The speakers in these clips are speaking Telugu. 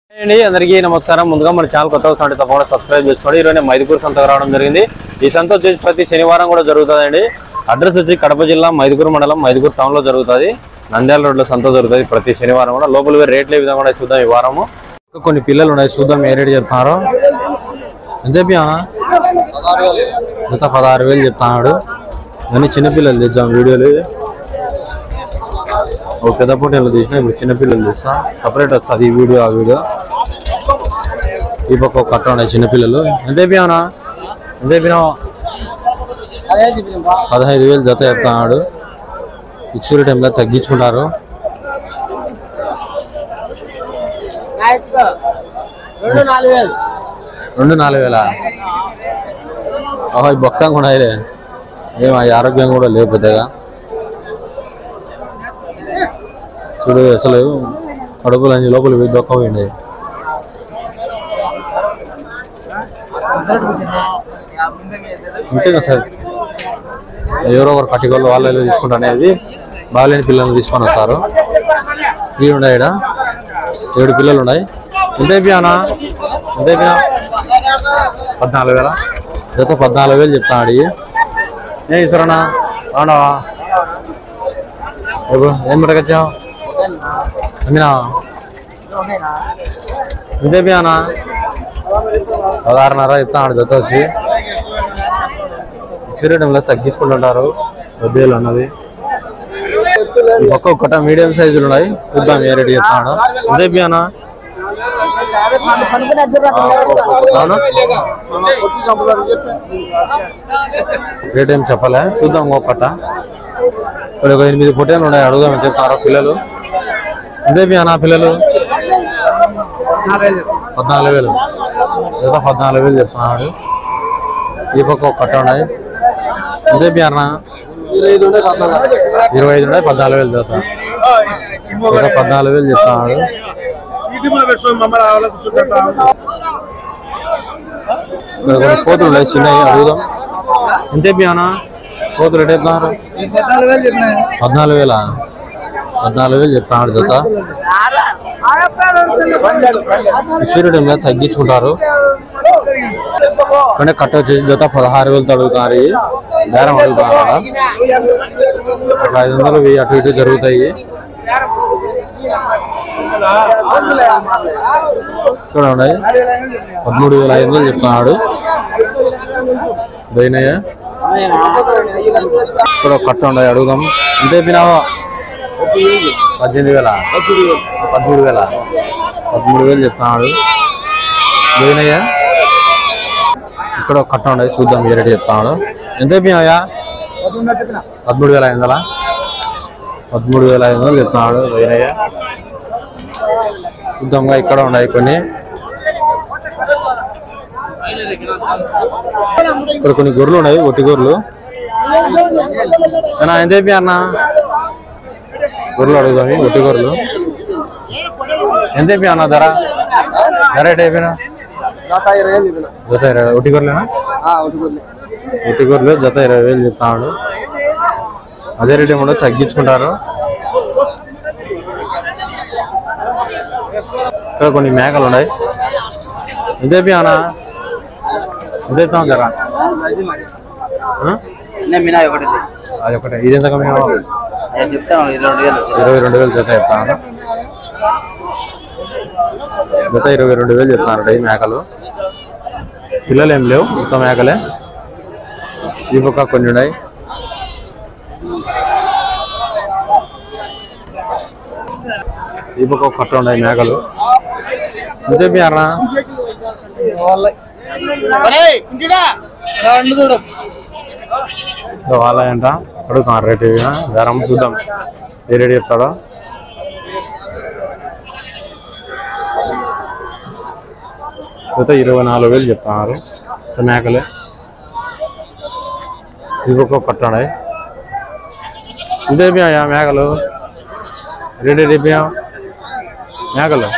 అందరికీ నమస్కారం. ముందుగా మన ఛానల్ కొత్తగా వస్తుంటే తప్పకుండా సబ్స్క్రైబ్ చేసుకోండి. ఈరోజు మైదుకూరు సంతకు రావడం జరిగింది. ఈ సంత వచ్చేసి ప్రతి శనివారం కూడా జరుగుతుందండి. అడ్రస్ వచ్చి కడప జిల్లా మైదుకూరు మండలం మైదుకూరు టౌన్ లో జరుగుతుంది. నంద్యాల రోడ్ లో సంత జరుగుతుంది ప్రతి శనివారం కూడా. లోపల రేట్లు ఏ విధంగా చూద్దాం. ఈ వారము కొన్ని పిల్లలు ఉన్నాయి, చూద్దాం ఏ రేటు చెప్తున్నారు. ఎంత చెప్పానా? జత 16,000 చెప్తున్నాడు. ఇవన్నీ చిన్నపిల్లలు తెచ్చాం వీడియోలు. ఒక పెద్ద పోటీలు తీసినా, ఇప్పుడు చిన్నపిల్లలు తీస్తా. సపరేట్ వస్తుంది ఈ వీడియో ఆ వీడియో. ఈ పక్క ఒక కట్ట ఉన్నాయి చిన్నపిల్లలు. ఎంత చెప్పానా? ఎంత చెప్పినావు? 15,000 జత చెప్తున్నాడు. ఫిక్స్డ్ టైంలో తగ్గించుకుంటారు. 4,000 ఓహో, బొక్కంగా ఉన్నాయి. ఏం ఆరోగ్యం కూడా లేవు పెద్దగా. చూడు అసలు కడుపులు అన్ని లోపల దొక్క పోయింది. అంతేగా సార్, ఎవరో ఒకరు కట్టికోళ్ళు వాళ్ళు తీసుకుంటారు అనేది. బాగాలేని పిల్లల్ని తీసుకొని వస్తారు. ఇవి ఉన్నాయి, ఇక్కడ 7 పిల్లలు ఉన్నాయి. ఎంత అయిపోయానా? ఎంత అయిపోయా? 14,000 జత 14,000 చెప్తాడు. ఏ ఇస్తారన్నా? అవునావా? ఏం పట్టుకొచ్చావు? అమ్మీనా? ఎంత అయిపోయానా? 16,500 చెప్తాడు జత వచ్చి. ఫిక్స్డ్ రేట్లో తగ్గించుకుంటుంటారు. డబ్బేలు అన్నది ఒక్కొక్కట మీడియం సైజులు ఉన్నాయి. చూద్దాం ఏ రేటు చెప్తాడు. ఎంత అయిపోయానా? రేట్ ఏం చెప్పలే, చూద్దాం. ఒక్కట ఇప్పుడు ఒక 8 పొట్టేలు ఉన్నాయి. అడుగుదాం అని చెప్తారు పిల్లలు. ఎంత అయిపోయానా పిల్లలు? 14,000 జత 14,000 చెప్తున్నాడు. ఈ పక్క ఒక కట్ట ఉన్నాయి. ఎంత అయిపోయానా? 25 ఉన్నాయి. 14,000 జత 14,000 చెప్తున్నాడు. ఇక్కడ కొన్ని కోతులు ఉన్నాయి చిన్నవి, అడుగుదాం. ఎంత అయిపోయానా? కోతులు రేట్ చెప్తున్నారు. 14,000 14,000 చెప్తున్నాడు జత. ఫిక్స్డ్ టైంలో తగ్గించుకుంటారు. కానీ కట్ట వచ్చేసి జత 16,000 అడుగుతున్నారు. బేరం అడుగుతున్నారు. 500 1000 అటు ఇటు జరుగుతాయి. చూడండి, 13,500 చెప్తున్నాడు. దైనయ్య ఇక్కడ కట్ట ఉన్నాయి, అడుగుదాం. ఎంత అయిపోయినావా? 18,000 13,000 చెప్తున్నాడు. దైనయ్య ఇక్కడ కట్ట ఉన్నాయి, చూద్దాం ఏ రేటు చెప్తున్నాడు. ఎంత అయిపోయినాయా? 13,500 13,500 చెప్తున్నాడు దైనయ్య. చూద్దాంగా. ఇక్కడ ఉన్నాయి కొన్ని. ఇక్కడ కొన్ని గొర్రెలు ఉన్నాయి, ఒట్టి గొర్రెలు. ఎంత అయిపోయా అన్న? గొర్రెలు అడుగుదాం. ఒట్టి గొర్రెలు ఎంత అయిపోయా అన్న? ధర రేట్ అయిపోయినా? జత 20,000. ఒట్టి గొర్రెలేనా? ఒట్టి గొర్రెలు జత 20,000 చెప్తాడు. అదే రేట్ ఏమో తగ్గించుకుంటారు. ఇక్కడ కొన్ని మేకలు ఉన్నాయి. ఎంత అయిపోయానా? ఎంత అవుతాం ధర? అది ఒకటే. ఇది ఎంత కమ్మి? 22,000 జత చెప్తాను. జత 22,000 చెప్తాను. ఈ మేకలు పిల్లలు ఏం లేవు, మొత్తం మేకలే. ఈ పక్క కొన్ని ఉన్నాయి. ఈ పక్క ఒక కట్ట ఉన్నాయి మేకలు. ఎంత అయిపోయారా? వాళ్ళంట అడుగుతాను రేటు. బేరం చూద్దాం ఏ రేటు చెప్తాడో. జత 24,000 చెప్తున్నారు. మేకలే. ఇవి ఒక కట్ట ఉన్నాయి. ఎంత అయిపోయా మేకలు? రేటు అయిపోయా మేకలు?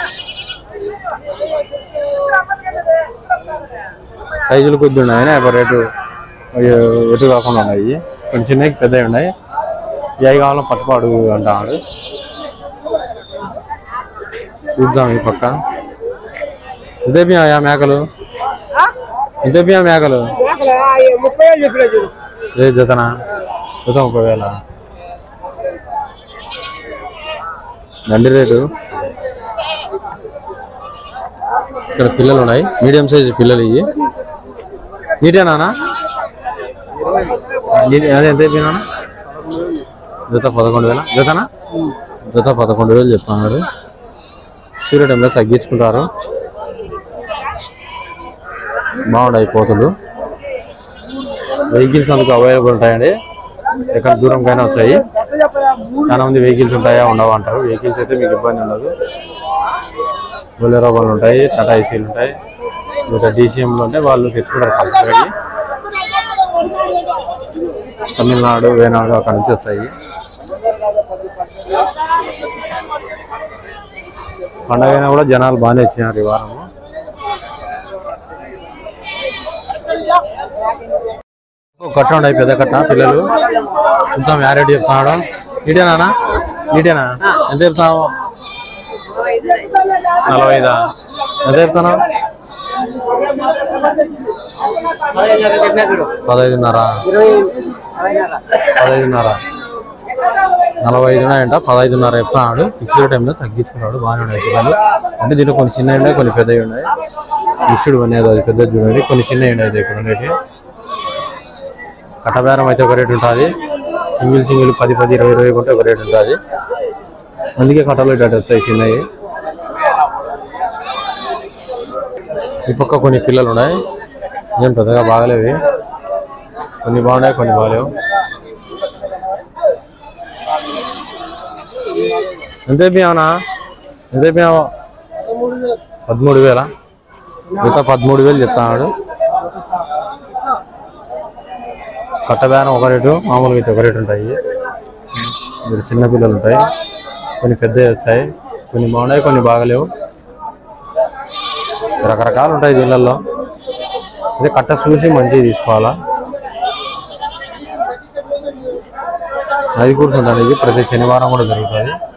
సైజులు కొద్ది ఉన్నాయి, రేటు ఎటు కాకుండా ఉన్నాయి. కొన్ని చిన్నవి పెద్దవి ఉన్నాయి. ఏ కావాలో పట్టుపాడు అంటాడు. చూద్దాం ఈ పక్క ఎంత చెప్పినా మేకలు? ఎంత చెప్పినా మేకలు? ఏ జతనా? జత 30,000. దండి రేటు. ఇక్కడ పిల్లలు ఉన్నాయి, మీడియం సైజు పిల్లలు. ఇవి నీటేనా? అదే ఎంత చెప్పినా? జత 11,000. జతనా? జత 11,000 చెప్తున్నారు. సూర్య టైంలో తగ్గించుకుంటారు. బాగున్నాయి పోతులు. వెహికల్స్ అందుకు అవైలబుల్ ఉంటాయండి. ఎక్కడ దూరంకైనా వచ్చాయి. చాలా మంది వెహికల్స్ ఉంటాయా ఉండవు అంటారు. వెహికల్స్ అయితే మీకు ఇబ్బంది ఉండదు. బొలెరో బండ్లు ఉంటాయి, టాటా ఏసీలు ఉంటాయి, ఇంకా డీసీఎంలు ఉంటాయి. వాళ్ళు తెచ్చుకుంటారు కష్టపడి. తమిళనాడు, వేనాడు అక్కడ నుంచి వచ్చాయి. పండగ అయినా కూడా జనాలు బాగానే ఇచ్చినారు ఈ వారం. కట్ట ఉన్నాయి, పెద్ద కట్ట. పిల్లలు మొత్తం యారెడ్డి చెప్తున్నాడు. నీటేనా? నీటేనా? ఎంత చెప్తున్నావు? 45. ఎంత చెప్తున్నావు? 15.5. 45 అంట. 15.5 చెప్తున్నాడు. మిక్స్డ్ టైంలో తగ్గించుకున్నాడు. బాగానే ఉన్నాయి పిల్లలు. అంటే దీంట్లో కొన్ని చిన్నవి ఉన్నాయి, కొన్ని పెద్దవి ఉన్నాయి. మిక్స్డ్ అనేది అది పెద్దది చూడండి, కొన్ని చిన్నవి ఉన్నాయి ఇక్కడ ఉండేవి. కట్టబేరం అయితే ఒక రేటు ఉంటుంది. సింగిల్ 10, 20 కొంటే ఒక రేటు ఉంటుంది. అందుకే కట్టలు ఇటు వచ్చాయి చిన్నవి. ఈ పక్క కొన్ని పిల్లలు ఉన్నాయి, ఏం పెద్దగా బాగలేవి. కొన్ని బాగున్నాయి, కొన్ని బాగలేవు. ఎంత అయిపోయావునా? ఎంత అయిపోయావు? 13,000. మిగతా 13,000 చెప్తాడు. కట్టబేరం ఒక రేటు, మామూలుగా అయితే ఒక రేటు ఉంటాయి. మీరు చిన్న పిల్లలు ఉంటాయి, కొన్ని పెద్దవి వచ్చాయి, కొన్ని బాగున్నాయి, కొన్ని బాగలేవు. రకరకాలు ఉంటాయి దీళ్ళల్లో. అదే కట్ట చూసి మంచిగా తీసుకోవాలా. అది కూడా ఉందండి. ఇది ప్రతి శనివారం కూడా జరుగుతుంది.